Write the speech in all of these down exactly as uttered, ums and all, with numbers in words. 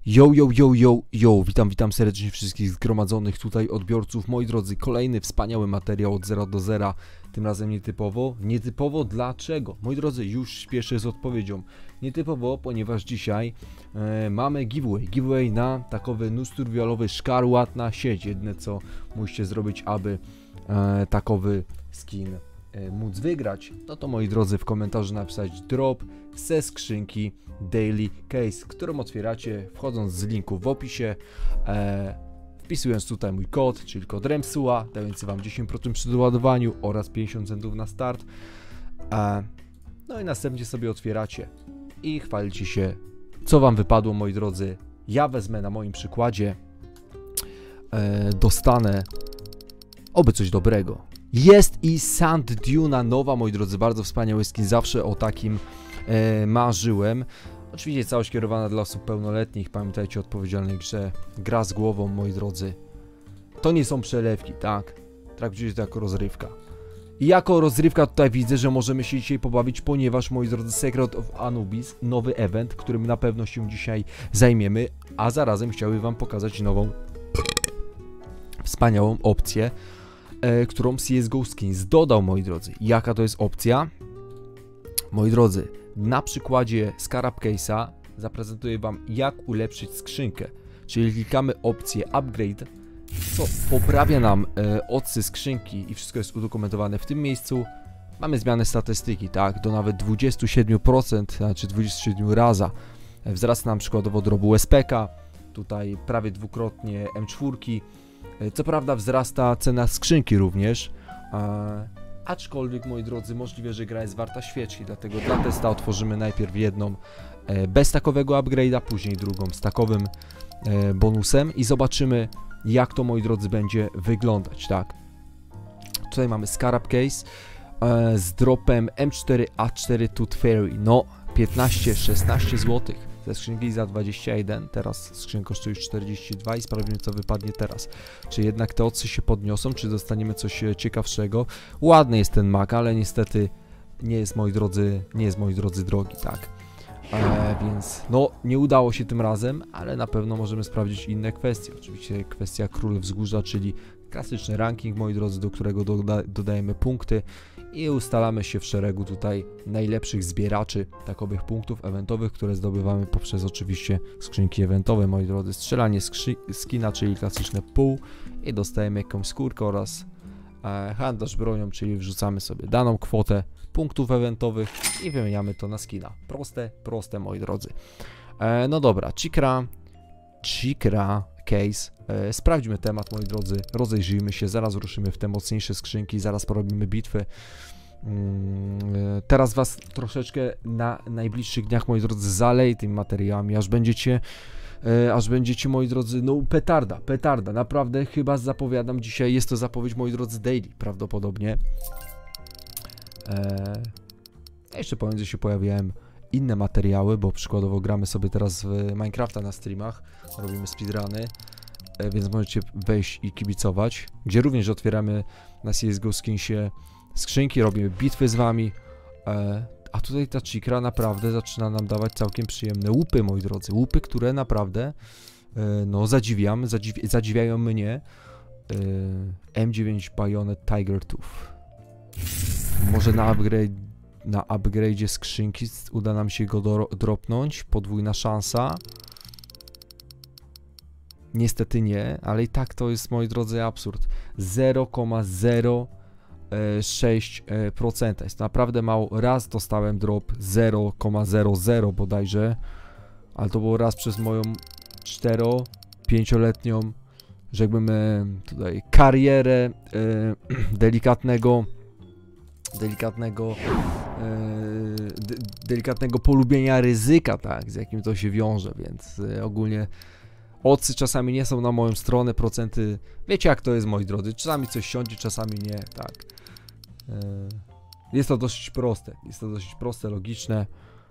Yo, yo, yo, yo, yo, witam, witam serdecznie wszystkich zgromadzonych tutaj odbiorców. Moi drodzy, kolejny wspaniały materiał od zera do zera, tym razem nietypowo. Nietypowo dlaczego? Moi drodzy, już śpieszę z odpowiedzią. Nietypowo, ponieważ dzisiaj e, mamy giveaway. Giveaway na takowy nóż survivalowy szkarłat na sieć. Jedne co musicie zrobić, aby e, takowy skin e, móc wygrać, no to moi drodzy w komentarzu napisać drop ze skrzynki Daily Case, którą otwieracie wchodząc z linku w opisie, e, wpisując tutaj mój kod, czyli kod REMSUA, dający wam dziesięć procent przy doładowaniu oraz pięćdziesiąt centów na start. E, no i następnie sobie otwieracie i chwalicie się, co wam wypadło, moi drodzy. Ja wezmę na moim przykładzie, e, dostanę oby coś dobrego. Jest i Sand Duna nowa, moi drodzy, bardzo wspaniały skin, zawsze o takim e, marzyłem. Oczywiście całość kierowana dla osób pełnoletnich, pamiętajcie o odpowiedzialnej grze, gra z głową, moi drodzy. To nie są przelewki, tak? Traktujcie to jako rozrywka. I jako rozrywka tutaj widzę, że możemy się dzisiaj pobawić, ponieważ, moi drodzy, Secret of Anubis, nowy event, którym na pewno się dzisiaj zajmiemy, a zarazem chciałbym wam pokazać nową, wspaniałą opcję, e, którą C S G O Skins dodał, moi drodzy. Jaka to jest opcja? Moi drodzy, na przykładzie Scarab Case'a zaprezentuję wam, jak ulepszyć skrzynkę. Czyli klikamy opcję Upgrade, co poprawia nam e, odsy skrzynki i wszystko jest udokumentowane w tym miejscu. Mamy zmianę statystyki, tak, do nawet dwudziestu siedmiu procent, znaczy dwudziestu siedmiu raza. E, wzrasta nam przykładowo drobu S P K, tutaj prawie dwukrotnie M cztery. E, co prawda wzrasta cena skrzynki również. E, Aczkolwiek, moi drodzy, możliwe, że gra jest warta świeczki, dlatego dla testa otworzymy najpierw jedną e, bez takowego upgrade'a, później drugą z takowym e, bonusem i zobaczymy, jak to, moi drodzy, będzie wyglądać, tak. Tutaj mamy Scarab Case e, z dropem M cztery A cztery Tooth Fairy, no piętnaście szesnaście złotych. Ze skrzynki za dwadzieścia jeden, teraz skrzynka kosztuje już czterdzieści dwa i sprawdzimy, co wypadnie teraz. Czy jednak te odsy się podniosą, czy dostaniemy coś ciekawszego. Ładny jest ten mak, ale niestety nie jest, moi drodzy, nie jest, moi drodzy, drogi, tak. E, więc no, nie udało się tym razem, ale na pewno możemy sprawdzić inne kwestie. Oczywiście kwestia Król Wzgórza, czyli klasyczny ranking, moi drodzy, do którego doda dodajemy punkty i ustalamy się w szeregu tutaj najlepszych zbieraczy takowych punktów eventowych, które zdobywamy poprzez oczywiście skrzynki eventowe, moi drodzy. Strzelanie skina, czyli klasyczne pół i dostajemy jakąś skórkę oraz e, handlarz bronią, czyli wrzucamy sobie daną kwotę punktów eventowych i wymieniamy to na skina. Proste, proste, moi drodzy. E, no dobra, Chikra, Chikra Case. E, sprawdźmy temat, moi drodzy, rozejrzyjmy się, zaraz ruszymy w te mocniejsze skrzynki, zaraz porobimy bitwy. Mm, e, teraz was troszeczkę na najbliższych dniach, moi drodzy, zaleję tymi materiałami, aż będziecie, e, aż będziecie, moi drodzy, no petarda, petarda, naprawdę chyba zapowiadam dzisiaj, jest to zapowiedź, moi drodzy, daily, prawdopodobnie. E, jeszcze pomiędzy się pojawiałem inne materiały, bo przykładowo gramy sobie teraz w Minecrafta na streamach, robimy speedruny, e, więc możecie wejść i kibicować, gdzie również otwieramy na C S G O Skinsie skrzynki, robimy bitwy z wami, e, a tutaj ta Chikra naprawdę zaczyna nam dawać całkiem przyjemne łupy, moi drodzy, łupy, które naprawdę e, no zadziwiam, zadziwi zadziwiają mnie. e, M dziewięć Bayonet Tiger Tooth. Może na upgrade Na upgrade'zie skrzynki uda nam się go do, dropnąć. Podwójna szansa. Niestety nie, ale i tak to jest, moi drodzy, absurd. zero przecinek zero sześć procent. Jest naprawdę mało. Raz dostałem drop zero przecinek zero zero bodajże, ale to było raz przez moją cztero pięcioletnią, rzekłbym, tutaj karierę e, delikatnego delikatnego e, de, delikatnego polubienia ryzyka, tak, z jakim to się wiąże, więc e, ogólnie odsy czasami nie są na moją stronę, procenty, wiecie jak to jest, moi drodzy, czasami coś siądzie, czasami nie, tak. E, jest to dosyć proste, jest to dosyć proste, logiczne.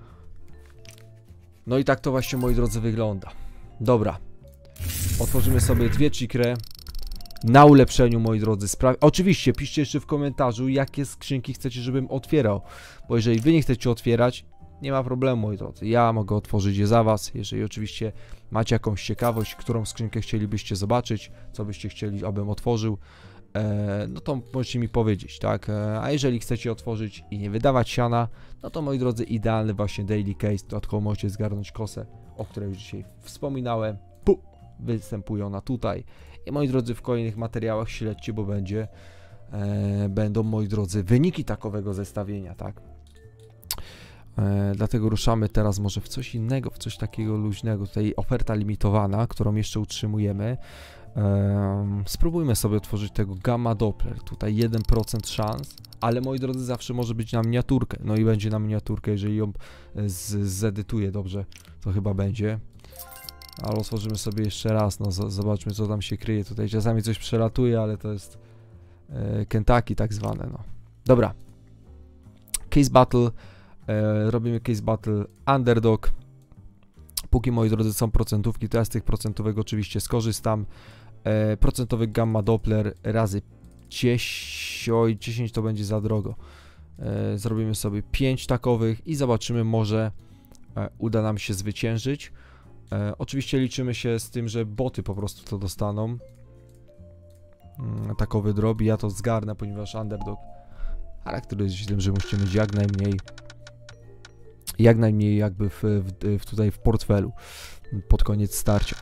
No i tak to właśnie, moi drodzy, wygląda. Dobra, otworzymy sobie dwie Chikry. Na ulepszeniu, moi drodzy, spraw... Oczywiście piszcie jeszcze w komentarzu, jakie skrzynki chcecie, żebym otwierał, bo jeżeli wy nie chcecie otwierać, nie ma problemu, moi drodzy. Ja mogę otworzyć je za was, jeżeli oczywiście macie jakąś ciekawość, którą skrzynkę chcielibyście zobaczyć, co byście chcieli, abym otworzył, e, no to możecie mi powiedzieć, tak? E, a jeżeli chcecie otworzyć i nie wydawać siana, no to, moi drodzy, idealny właśnie daily case, dodatkowo możecie zgarnąć kosę, o której już dzisiaj wspominałem. Puh, występuje ona tutaj. I, moi drodzy, w kolejnych materiałach śledźcie, bo będzie, e, będą, moi drodzy, wyniki takowego zestawienia, tak? E, dlatego ruszamy teraz może w coś innego, w coś takiego luźnego. Tutaj oferta limitowana, którą jeszcze utrzymujemy. E, spróbujmy sobie otworzyć tego Gamma Doppler. Tutaj jeden procent szans, ale, moi drodzy, zawsze może być na miniaturkę. No i będzie na miniaturkę, jeżeli ją z, zedytuję dobrze, to chyba będzie. Ale otworzymy sobie jeszcze raz, no zobaczmy, co tam się kryje. Tutaj czasami coś przelatuje, ale to jest e, Kentucky tak zwane, no. Dobra. Case Battle. E, robimy Case Battle Underdog. Póki, moi drodzy, są procentówki, to ja z tych procentówek oczywiście skorzystam. E, procentowy Gamma Doppler razy dziesięć, oj, dziesięć to będzie za drogo. E, zrobimy sobie pięć takowych i zobaczymy, może e, uda nam się zwyciężyć. E, oczywiście liczymy się z tym, że boty po prostu to dostaną. Mm, takowy drop i ja to zgarnę, ponieważ Underdog charakteryzuje się tym, że musimy mieć jak najmniej jak najmniej jakby w, w, w tutaj w portfelu pod koniec starcia.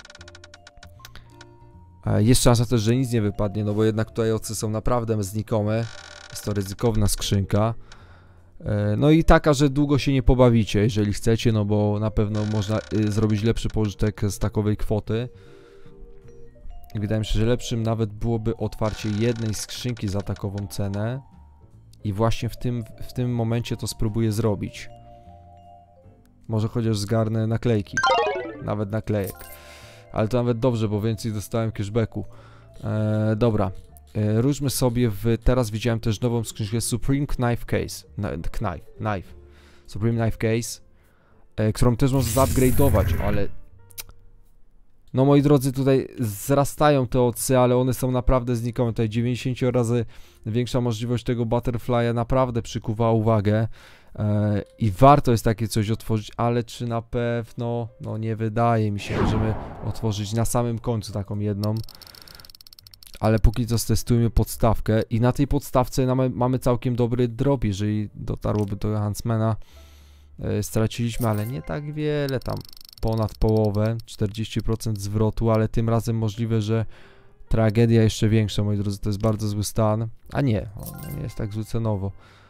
E, jest szansa też, że nic nie wypadnie, no bo jednak tutaj ocy są naprawdę znikome. Jest to ryzykowna skrzynka. E, no i taka, że długo się nie pobawicie, jeżeli chcecie, no bo na pewno można y, zrobić lepszy pożytek z takowej kwoty. I wydaje mi się, że lepszym nawet byłoby otwarcie jednej skrzynki za takową cenę. I właśnie w tym, w tym momencie to spróbuję zrobić. Może chociaż zgarnę naklejki. Nawet naklejek. Ale to nawet dobrze, bo więcej dostałem cashbacku. E, dobra. E, ruszmy sobie w... Teraz widziałem też nową skrzynkę Supreme Knife Case. Knife. Knife. Supreme Knife Case. E, którą też można zupgrade'ować, ale... No, moi drodzy, tutaj wzrastają te ocy, ale one są naprawdę znikome. Tutaj dziewięćdziesiąt razy większa możliwość tego Butterfly'a naprawdę przykuwa uwagę. Yy, I warto jest takie coś otworzyć, ale czy na pewno, no nie wydaje mi się, możemy otworzyć na samym końcu taką jedną. Ale póki co stestujmy podstawkę i na tej podstawce mamy, mamy całkiem dobry drop, jeżeli dotarłoby do Huntsmana. Yy, straciliśmy, ale nie tak wiele, tam ponad połowę, czterdzieści procent zwrotu, ale tym razem możliwe, że tragedia jeszcze większa, moi drodzy, to jest bardzo zły stan. A nie, on nie jest tak zły cenowo.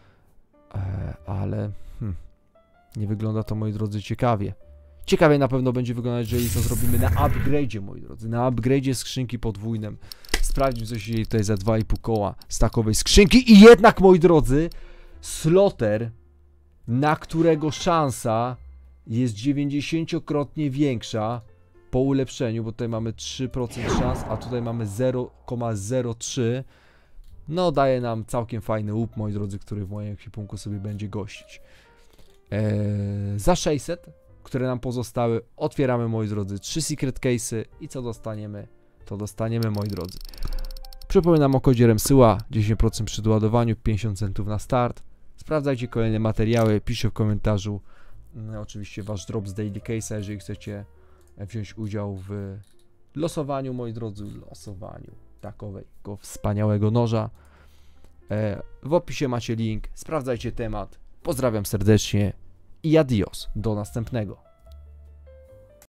Ale hmm, nie wygląda to, moi drodzy, ciekawie. Ciekawie na pewno będzie wyglądać, jeżeli to zrobimy na upgrade'zie, moi drodzy. Na upgrade'zie skrzynki podwójnym. Sprawdźmy, co się dzieje tutaj za dwa i pół koła z takowej skrzynki. I jednak, moi drodzy, sloter, na którego szansa jest dziewięćdziesięciokrotnie większa po ulepszeniu, bo tutaj mamy trzy procent szans, a tutaj mamy zero przecinek zero trzy. No, daje nam całkiem fajny łup, moi drodzy, który w moim ekwipunku sobie będzie gościć. Eee, za sześćset, które nam pozostały, otwieramy, moi drodzy, trzy secret case'y i co dostaniemy? To dostaniemy, moi drodzy. Przypominam o kodzie REMSYła, dziesięć procent przy doładowaniu, pięćdziesiąt centów na start. Sprawdzajcie kolejne materiały, piszcie w komentarzu no, oczywiście wasz drop z daily case'a, jeżeli chcecie wziąć udział w losowaniu, moi drodzy, losowaniu takowego wspaniałego noża. E, w opisie macie link, sprawdzajcie temat. Pozdrawiam serdecznie i adios, do następnego.